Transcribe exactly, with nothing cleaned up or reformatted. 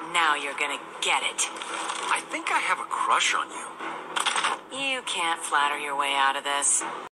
Now you're gonna get it. I think I have a crush on you. You can't flatter your way out of this.